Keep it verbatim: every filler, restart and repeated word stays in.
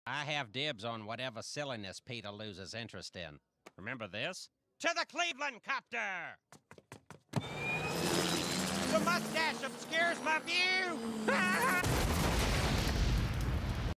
I have dibs on whatever silliness Peter loses interest in. Remember this? To the Cleveland-copter! The mustache obscures my view!